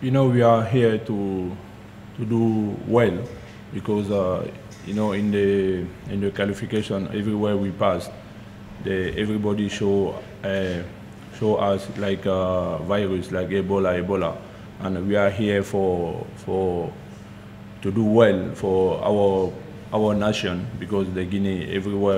we are here to do well because in the qualification everywhere we passed, everybody show us like a virus like Ebola, and we are here to do well for our nation because the Guinea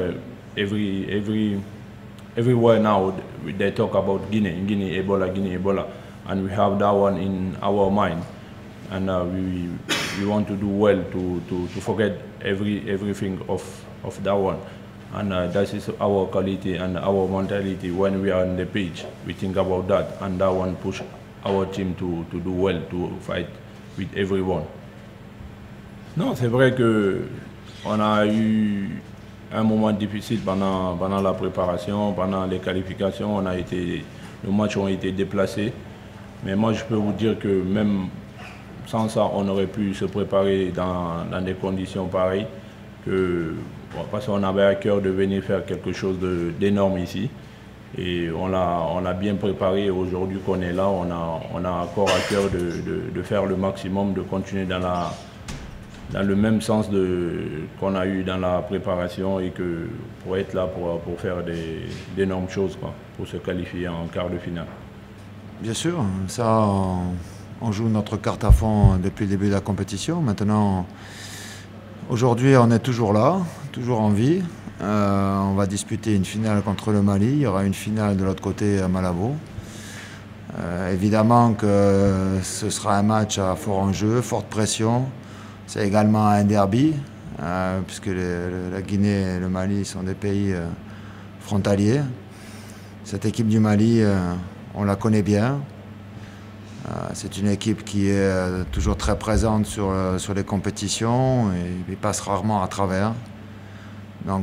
everywhere now they talk about Guinea Ebola, and we have that one in our mind, and we want to do well to forget everything of that one, and that is our quality and our mentality when we are on the pitch. We think about that, and that one push our team to do well, to fight with everyone. Non, c'est vrai que on a eu un moment difficile pendant la préparation, pendant les qualifications. Les matchs ont été déplacés. Mais moi, je peux vous dire que même sans ça, on aurait pu se préparer dans des conditions pareilles. Parce qu'on avait à cœur de venir faire quelque chose d'énorme ici. Et on l'a bien préparé. Aujourd'hui qu'on est là, on a encore à cœur de faire le maximum, de continuer dans le même sens qu'on a eu dans la préparation et que pour être là pour faire d'énormes choses, quoi, pour se qualifier en quart de finale. Bien sûr, ça, on joue notre carte à fond depuis le début de la compétition. Maintenant, aujourd'hui, on est toujours là, toujours en vie. On va disputer une finale contre le Mali. Il y aura une finale de l'autre côté à Malabo. Évidemment que ce sera un match à fort enjeu, forte pression. C'est également un derby, puisque la Guinée et le Mali sont des pays frontaliers. Cette équipe du Mali, on la connaît bien. C'est une équipe qui est toujours très présente sur les compétitions et passe rarement à travers. Donc,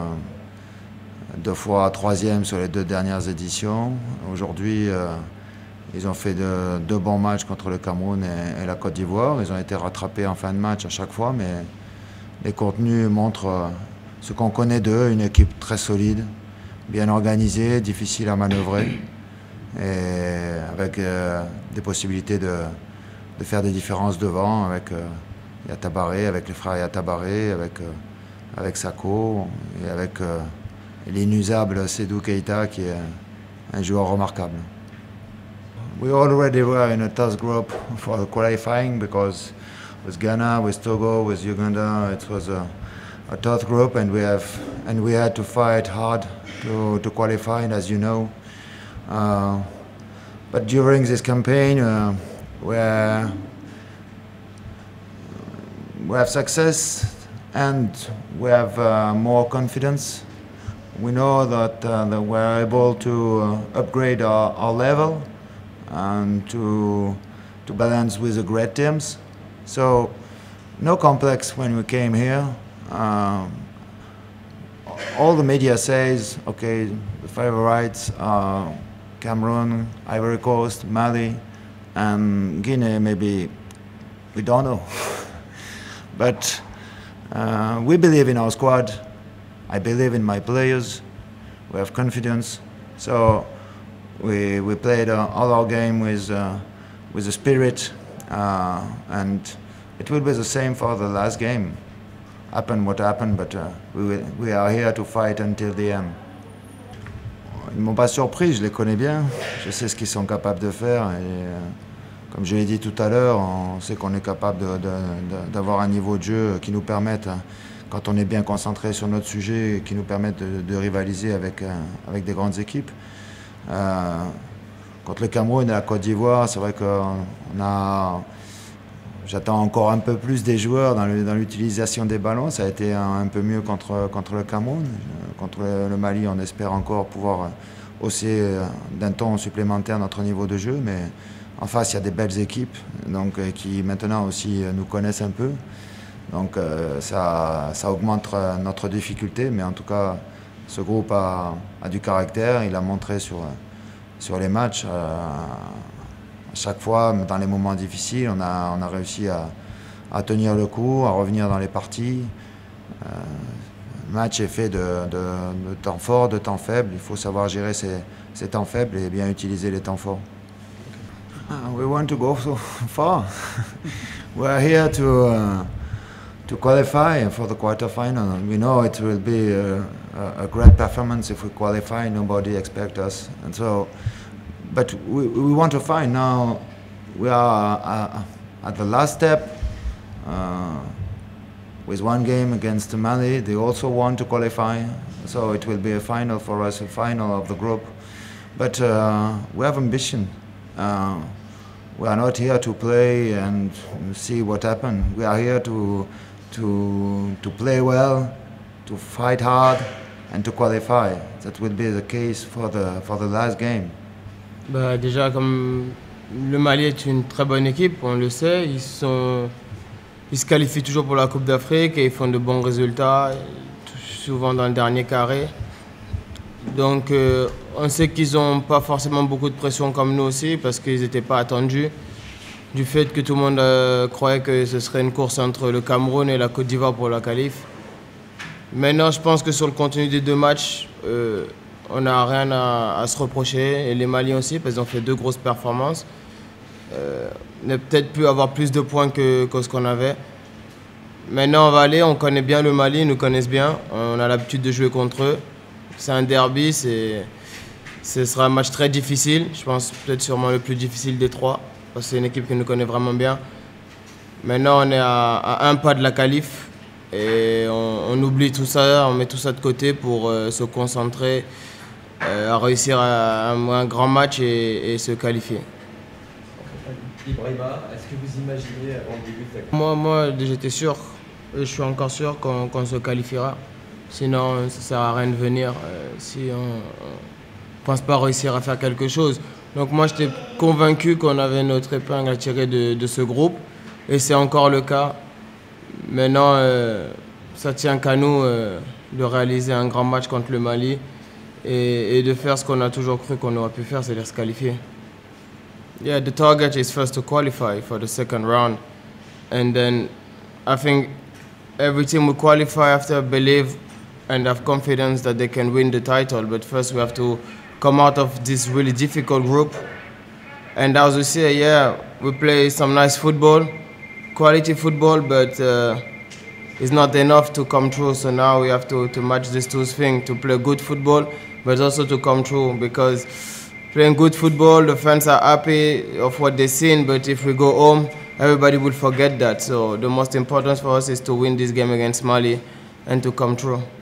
2 fois 3e sur les 2 dernières éditions. Aujourd'hui, ils ont fait 2 bons matchs contre le Cameroun et la Côte d'Ivoire. Ils ont été rattrapés en fin de match à chaque fois, mais les contenus montrent ce qu'on connaît d'eux, une équipe très solide, bien organisée, difficile à manœuvrer, et avec des possibilités de faire des différences devant avec Yatabaré, avec les frères Yatabaré, avec Sako et avec l'inusable Sédou Keita qui est un joueur remarquable. We already were in a tough group for the qualifying because with Ghana, with Togo, with Uganda, it was a tough group, and we had to fight hard to qualify, as you know. But during this campaign, we have success and we have more confidence. We know that we're able to upgrade our level and to balance with the great teams. So no complex when we came here. All the media says, okay, the favorites are Cameroon, Ivory Coast, Mali, and Guinea. Maybe we don't know. But we believe in our squad. I believe in my players. We have confidence. So we played all our game with a spirit, and it will be the same for the last game. Happen what happened, but we are here to fight until the end. Ils ne m'ont pas surpris, je les connais bien, je sais ce qu'ils sont capables de faire et comme je l'ai dit tout à l'heure, on sait qu'on est capable d'avoir un niveau de jeu qui nous permette, quand on est bien concentré sur notre sujet, qui nous permette de rivaliser avec des grandes équipes. Contre le Cameroun et la Côte d'Ivoire, c'est vrai que j'attends encore un peu plus des joueurs dans l'utilisation des ballons. Ça a été un peu mieux contre le Cameroun. Contre le Mali, on espère encore pouvoir hausser d'un ton supplémentaire notre niveau de jeu. Mais en face, il y a des belles équipes donc, qui maintenant aussi nous connaissent un peu. Donc ça augmente notre difficulté. Mais en tout cas, ce groupe a du caractère. Il a montré sur les matchs. À chaque fois, dans les moments difficiles, on a réussi à tenir le coup, à revenir dans les parties. Le match est fait de temps forts, de temps faibles. Il faut savoir gérer ces temps faibles et bien utiliser les temps forts. We want to go so far. We are here to qualify for the quarterfinal. We know it will be a great performance if we qualify. Nobody expects us, and so. But we want to find now. We are at the last step. With one game against Mali, they also want to qualify, so it will be a final for us, a final of the group. But we have ambition. We are not here to play and see what happens. We are here to play well, to fight hard, and to qualify. That will be the case for the last game. Bah, déjà, comme le Mali est une très bonne équipe, on le sait, ils se qualifient toujours pour la Coupe d'Afrique et ils font de bons résultats, souvent dans le dernier carré. Donc on sait qu'ils n'ont pas forcément beaucoup de pression comme nous aussi parce qu'ils n'étaient pas attendus. Du fait que tout le monde croyait que ce serait une course entre le Cameroun et la Côte d'Ivoire pour la qualif. Maintenant, je pense que sur le contenu des deux matchs, on n'a rien à se reprocher. Et les Maliens aussi, parce qu'ils ont fait deux grosses performances. On a peut-être pu avoir plus de points que ce qu'on avait. Maintenant, on va aller, on connaît bien le Mali, ils nous connaissent bien. On a l'habitude de jouer contre eux. C'est un derby, ce sera un match très difficile. Je pense peut-être sûrement le plus difficile des trois, parce que c'est une équipe qui nous connaît vraiment bien. Maintenant, on est à un pas de la qualif et on oublie tout ça, on met tout ça de côté pour se concentrer à réussir un grand match et se qualifier. Ibrahima, est-ce que vous imaginez avant le début de la... Moi j'étais sûr, et je suis encore sûr qu'on se qualifiera. Sinon, ça ne sert à rien de venir si on ne pense pas réussir à faire quelque chose. Donc moi, j'étais convaincu qu'on avait notre épingle à tirer de ce groupe, et c'est encore le cas. Maintenant, ça tient qu'à nous de réaliser un grand match contre le Mali et de faire ce qu'on a toujours cru qu'on aurait pu faire, c'est-à-dire se qualifier. Yeah, the target is first to qualify for the second round, and then I think every team will qualify after believe and have confidence that they can win the title. But first we have to come out of this really difficult group. And as we say, yeah, we play some nice football, quality football, but it's not enough to come through. So now we have to match these two things, to play good football, but also to come through, because playing good football, the fans are happy of what they've seen, but if we go home, everybody will forget that. So the most important for us is to win this game against Mali and to come through.